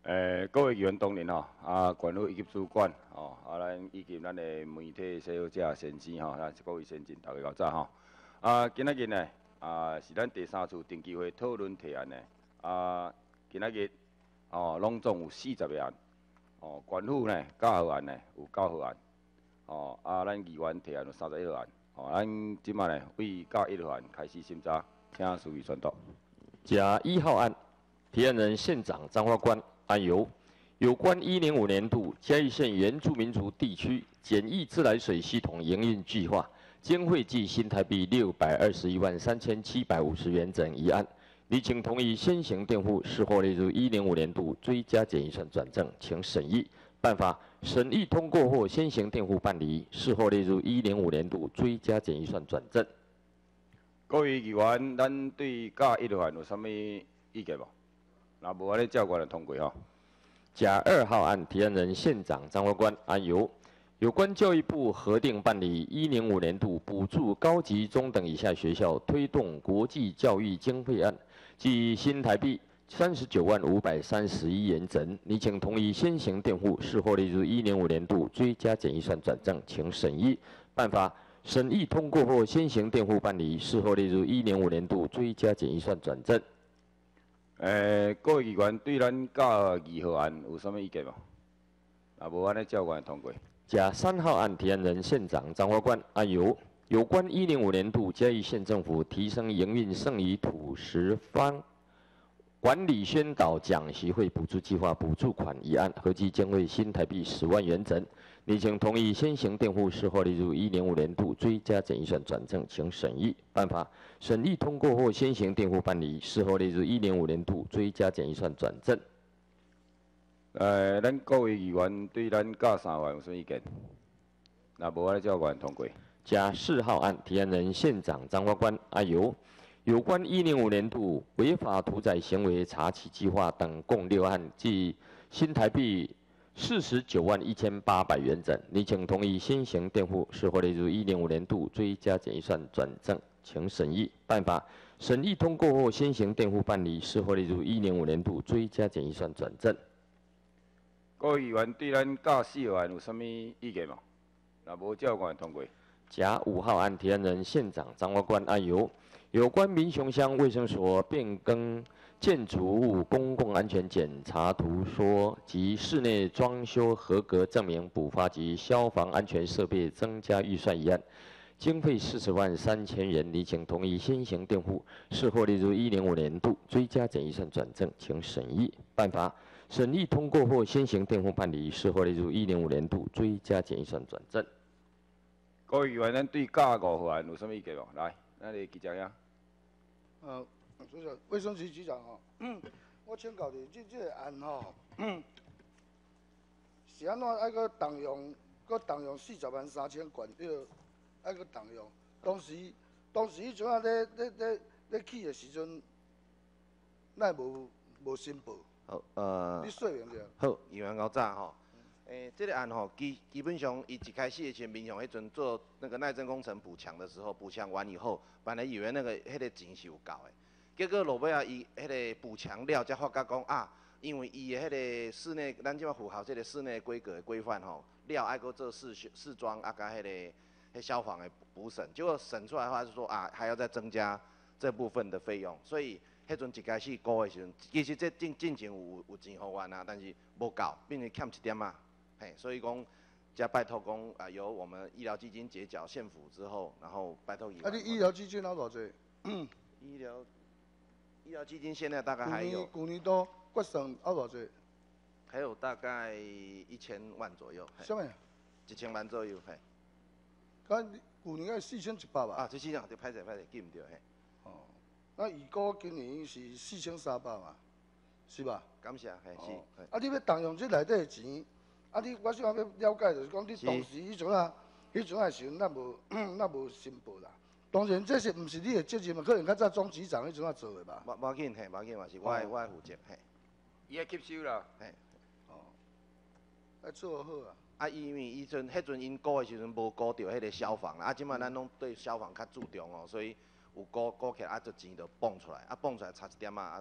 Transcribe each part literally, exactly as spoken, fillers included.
诶，各位议员同仁吼，啊，管委以及主管吼，啊，咱以及咱的媒体小者先生吼，咱各位先进，大家较早吼。啊，今仔日呢，啊，是咱第三次定期会讨论提案呢。啊，今仔日哦，拢总有四十个案。哦，管府呢，九号案呢有九号案。哦，啊，咱议员提案有三十一号案。哦，咱即摆呢，为九一号案开始审查，请书记宣读。 甲一号案，提案人县长张法官。案由：有关一零五年度嘉义县原住民族地区简易自来水系统营运计划，经费计新台币六百二十一万三千七百五十元整一案，拟请同意先行垫付，事后列入一零五年度追加减预算转正，请审议。办法审议通过后，先行垫付办理，事后列入一零五年度追加减预算转正。 各位议员，咱对甲一号案有啥物意见无？那无安尼照惯就通过吼。 甲二号案提案人县长张法官。案由：有关教育部核定办理一零五年度补助高级中等以下学校推动国际教育经费案，即新台币三十九万五百三十一元整，拟请同意先行垫付，事后列入一零五年度追加减预算转正，请审议。办法审议通过后，先行垫付办理，事后列入一零五年度追加减预算转正。 诶，各位议员对咱甲二号案有啥物意见无？啊，无安尼照惯通过。 甲三号案提案人县长张法官。案由：有关一零五年度嘉义县政府提升营运剩余土石方管理宣导讲习会补助计划补助款一案，合计经费新台币十万元整，拟请同意先行垫付，事后列入一零五年度追加减预算转正，请审议。办法审议通过后，先行垫付办理，事后列入一零五年度追加减预算转正。 呃，咱各位议员对咱甲三号案有啥意见？那无安尼照惯通过。 甲四号案提案人县长张法官。案由：有关一零五年度违法屠宰行为查起计划等共六案，计新台币四十九万一千八百元整，拟请同意先行垫付，事后列入一零五年度追加减预算转正，请审议。办法审议通过后，先行垫付办理，事后列入一零五年度追加减预算转正。 各位议员对咱甲四号案有啥物意见无？那无照惯通过。 甲五号案提案人县长张法官。案由：有关民雄乡卫生所变更建筑物公共安全检查图说及室内装修合格证明补发及消防安全设备增加预算一案，经费四十万三千元，拟请同意先行垫付，事后列入一零五年度追加减预算转正，请审议。办法审议通过后，先行垫付办理，事后列入一零五年度追加减预算转正。 各位议员，咱对甲五号案有啥物意见无？来，咱个记者呀。 呃，主席，卫生局局长吼、嗯，我请教你，这这个案吼、嗯，是安怎爱个动用，搁动用四十万三千元，要爱个动用？当时当时迄阵啊，咧咧咧咧起的时阵，奈无无申报？ 好，呃， 你说明者。 好，议员高早吼。诶、欸，这个案吼，基基本上，伊一开始的时候，民雄迄阵做那个耐震工程补强的时候，补强完以后，本来以为那个迄个钱是有够的，结果落尾啊，伊迄个补强了，才发觉讲啊，因为伊的迄个室内，咱即马符合这个室内规格的规范吼，了爱搁做试试装啊，甲迄个迄消防的补审，结果审出来的话是说啊，还要再增加这部分的费用，所以迄阵一开始估的时阵，其实这进进前有有钱互阮啊，但是无够，变成欠一点啊。嘿，所以讲，加拜托讲啊，由我们医疗基金结缴县府之后，然后拜托医。 啊，你医疗基金拿偌济？ 医疗医疗基金现在大概还有。 去年都决算啊偌济？ 还有大概一千万左右。 什么？ 一千万左右，嘿。 啊，去年个四千一百吧？ 啊，这四千就歹势歹势记唔着嘿。 哦，那预估今年是四千三百嘛，是吧？ 感谢，嘿是。 啊，你要动用这内底的钱？啊！你我想要了解，就是讲你当时迄阵啊，迄阵啊时阵，咱无咱无申报啦。当然，这是毋是你的责任嘛？可能较早总局长迄阵啊做的吧。 无无要紧嘿，无要紧嘛，是我的我的负责嘿。 伊会吸收啦， 嘿。 哦，爱做好啊。 啊，因为伊阵迄阵因估的时阵无估到迄个消防啦，啊，即摆咱拢对消防较注重哦，所以有估估起来啊，这钱就蹦出来，啊，蹦出来差一点啊，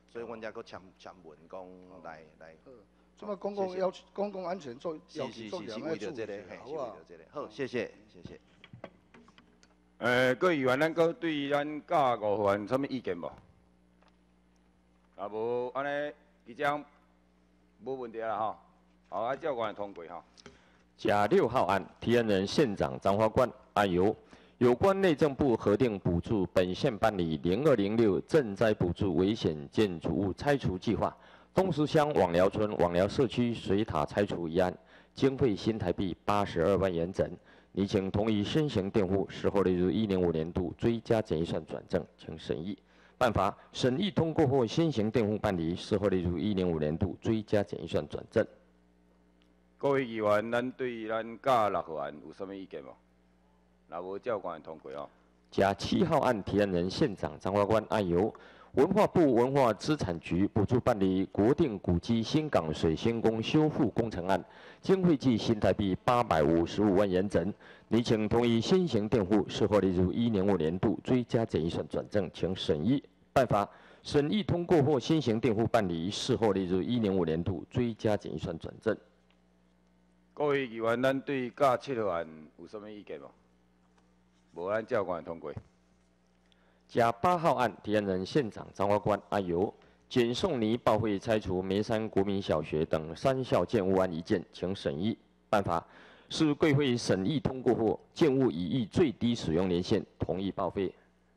所以阮才搁签签文讲来来。 这么公共要公共安全做要重点来注意，好不好？ 好，谢谢，谢谢。 呃，各位议员，咱搁对咱教育法案有啥物意见无？啊无，安尼即将无问题啦吼。好，啊，照关通过吼。 甲六号案，提案人县长张华冠案由有关内政部核定补助本县办理零二零六赈灾补助危险建筑物拆除计划。 东石乡网寮村网寮社区水塔拆除一案，经费新台币八十二万元整，拟请同意先行垫付，事后列入一零五年度追加减预算转正，请审议。办法审议通过后，先行垫付办理，事后列入一零五年度追加减预算转正。 各位议员，咱对咱甲六号案有啥物意见无？若无，照关通过哦。 甲七号案提案人县长张华冠案由。 文化部文化资产局补助办理国定古迹新港水仙宫修复工程案，经费计新台币八百五十五万元整，拟请同意先行垫付，事后列入一零五年度追加减预算转正，请审议。办法审议通过后，先行垫付办理，事后列入一零五年度追加减预算转正。 各位议员，咱对甲七号案有啥物意见无？无，咱照关通过。 甲八号案提案人县长张华冠案由简宋泥报废拆除梅山国民小学等三校建物案一件，请审议。办法是贵会审议通过后，建物已逾最低使用年限，同意报废。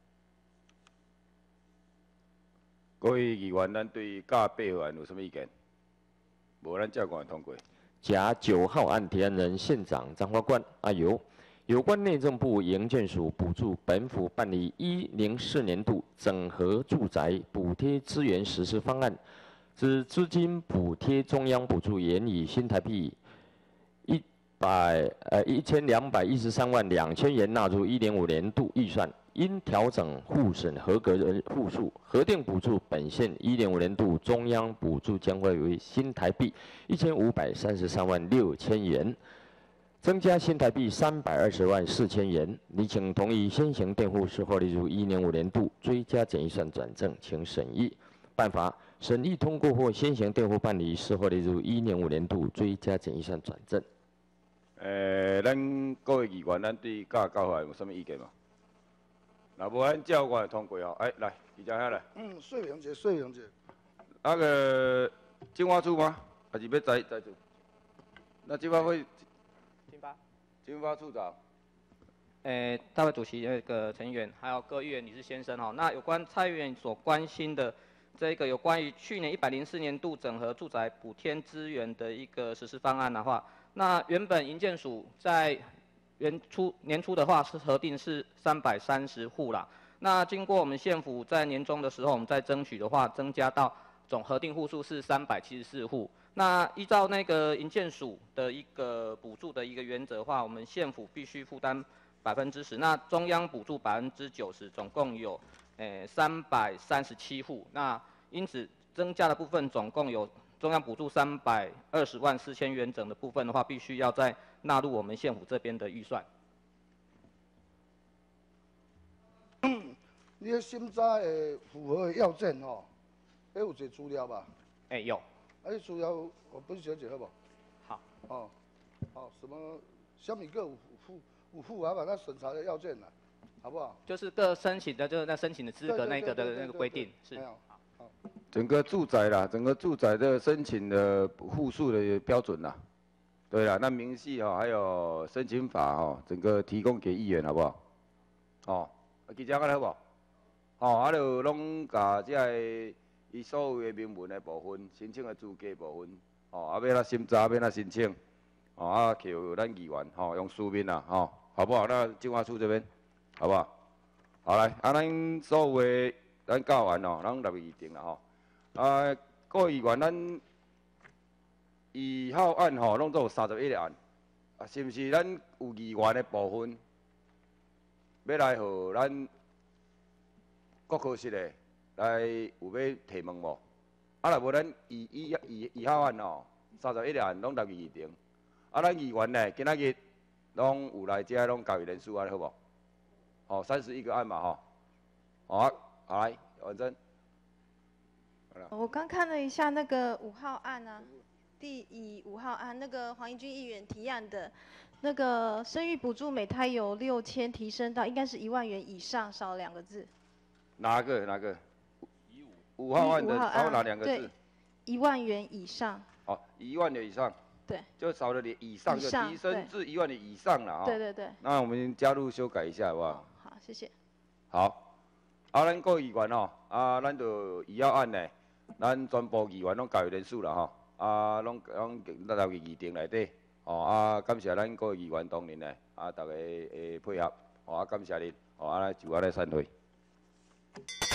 各位议员，咱对甲八号案有啥物意见？无，咱照关通过。 甲九号案提案人县长张华冠案由。 有关内政部营建署补助本府办理一零四年度整合住宅补贴资源实施方案之资金补贴中央补助，原以新台币一百呃一千两百一十三万两千元纳入一零五年度预算，因调整户审合格人户数，核定补助本县一零五年度中央补助将会为新台币一千五百三十三万六千元。 增加新台币三百二十万四千元，拟请同意先行垫付，事后列入一零五年度追加减预算转正，请审议。办法审议通过后，先行垫付办理，事后列入一零五年度追加减预算转正。 诶、呃，咱各位议员，咱对甲九号案有啥物意见无？若无，咱照我通过吼。哎，来，记者遐来。 嗯，说明者，说明者。 那个金花处吗？还是要在在处？那金花会？ 经发处长， 诶，大会主席那个陈议员，还有各议员、理事先生哈，那有关蔡议员所关心的这个有关于去年一百零四年度整合住宅补贴资源的一个实施方案的话，那原本营建署在原初年初的话是核定是三百三十户啦，那经过我们县府在年中的时候，我们再争取的话，增加到总核定户数是三百七十四户。 那依照那个营建署的一个补助的一个原则的话，我们县府必须负担百分之十，那中央补助百分之九十，总共有诶三百三十七户。那因此增加的部分总共有中央补助三百二十万四千元整的部分的话，必须要再纳入我们县府这边的预算。 你个新扎诶符合的要件吼，还有一个资料吧？ 诶、欸，有。 啊，你资料我本小姐好不好？ 好。 哦，好，什么小米个五附五附啊，把它审查的要件呢，好不好？ 就是各申请的，就是那申请的资格那个的那个规定是。好。好。 整个住宅啦，整个住宅的申请的户数的标准啦，对啦，那明细哈，还有申请法哈，整个提供给议员好不好？哦，记者讲好不好？哦，啊，就拢甲这个。 伊所有的明文的部分、申请的资格部分，哦，啊要哪审查，要哪申请，哦啊，求咱议员吼用书面啦，吼，好不好？那计划处这边，好不好？好来，啊，咱所有的咱教完哦，咱立议定啦吼。啊，各位议员，咱二号案吼，拢做有三十一个案，啊，是毋是咱有议员的部分，要来互咱国科室的？ 来有要提问无？啊，若无咱二二二二号案吼，三十一个案拢立议定。啊，咱议员呢，今仔日拢有来遮拢交易人数安尼好无？哦，三十一个案嘛吼。好啊，好来，完成。 我刚看了一下那个五号案啊，第以五号案那个黄怡君议员提案的，那个生育补助每胎由六千提升到应该是一万元以上，少了两个字。 哪个哪个？五号案的少哪两个字？ 一万元以上。 哦，一万元以上。 对。 就少了点以上，就提升至一万元以上了啊。 对对对。 那我们加入修改一下好不好？ 好，谢谢。 好，啊，咱各议员吼，啊，咱就一号案呢，咱全部议员拢加入人数了吼，啊，拢拢纳入议程内底，哦，啊，感谢咱各议员当年呢，啊，大家诶配合，哦，啊，感谢恁，哦，啊，就我来散会。